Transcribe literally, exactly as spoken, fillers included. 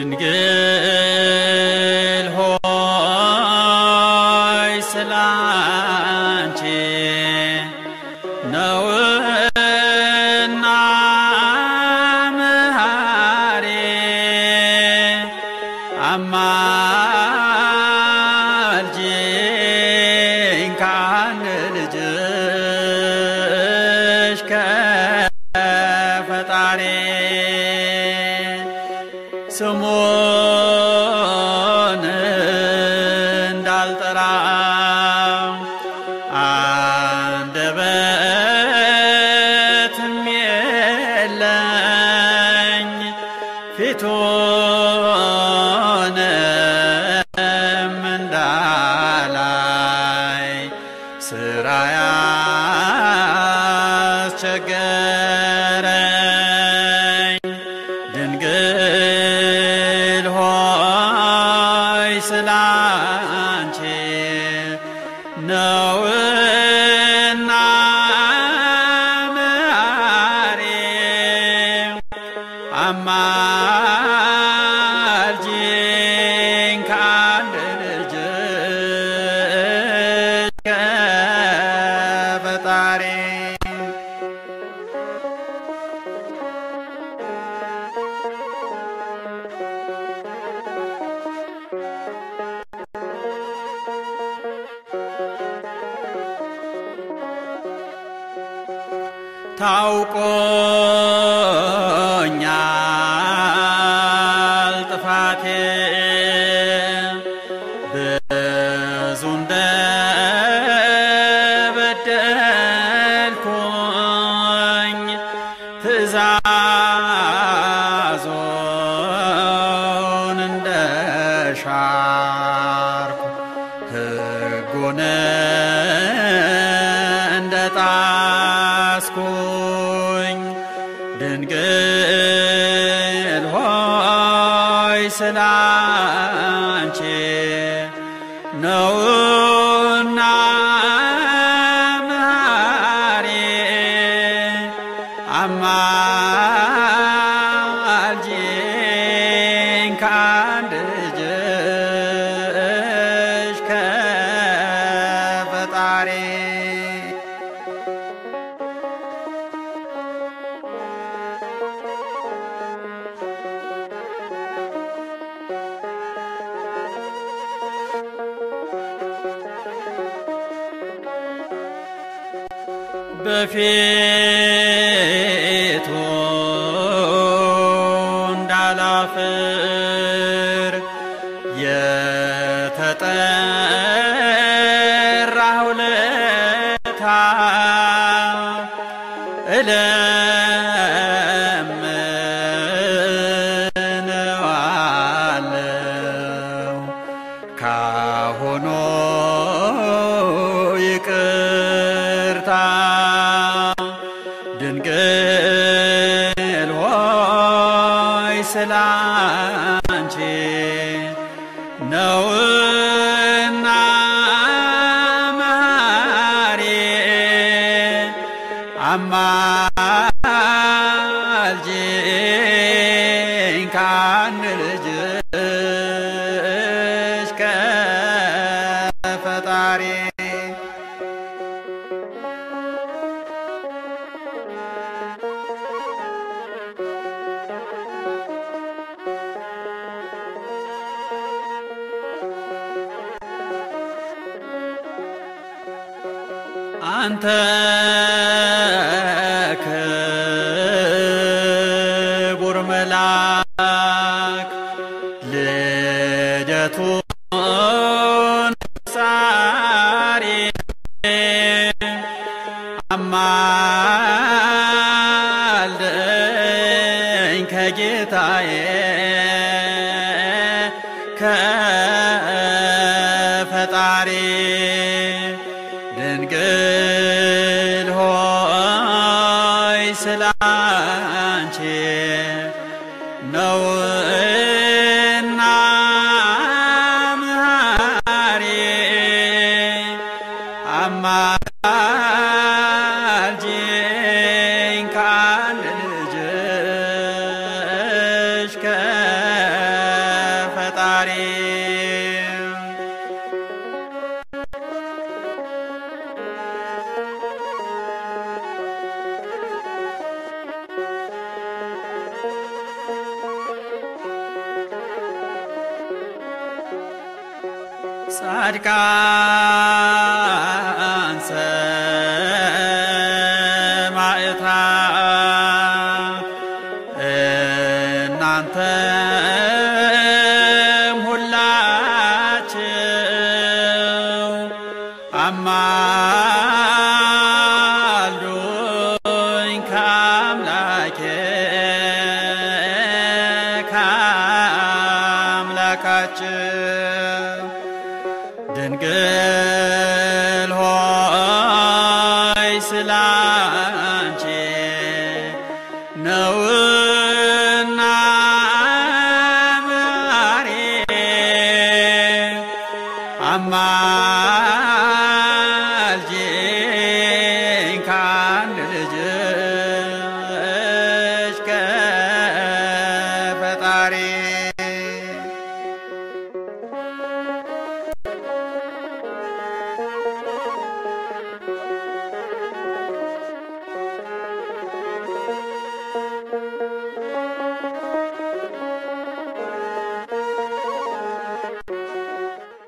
ድንግል ሆይ ስላንቺ ነውና መሐሪ አማልጂኝ ከአንድ ልጅሽ ከፈጣሪ ስሙን እንዳልጠራ አንደበትም የለኝ ፊቱንም እንዳላይ ስራ ያስቸገረኝ ድንግል ሆይ ስላንቺ ነውና መሐሪ አማልጂኝ ከአንድ ልጅሽ ከፈጣሪ ታውቆኛል ጥፋቴ ብዙ እንደበደልኩኝ ትእዛዞን እንደሻርኩ ሕጉን እንደጣስኩኝ ድንግል ሆይ ስላንቺ ነውና መሐሪ አማልጂኝ ከአንድ ልጅሽ ከፈጣሪ በፊቱ እንዳላፍር የተጠራሁ ለታ እለምነዋለሁ ካሁኑ ይቅርታ ድንግል ሆይ ስላንቺ ነውና መሐሪ አማልጂኝ ከአንድ ልጅሽ ከፈጣሪ አንተ ክቡር መልአክ ልደቱን ሳሪ አማልደኝ ከጌታዬ ከፈጣሪ ድንግል ሆይ ስላንቺ ነውና መሐሪ አማልጂኝ ከአንድ ልጅሽ ከ ጻድቃን ሰማዕታት እናንተም ሁላችሁ አማልዱኝ ከአምላኬ ከአምላካችሁ ድንግል ሆይ ስላንቺ ነውና ማሬ አማ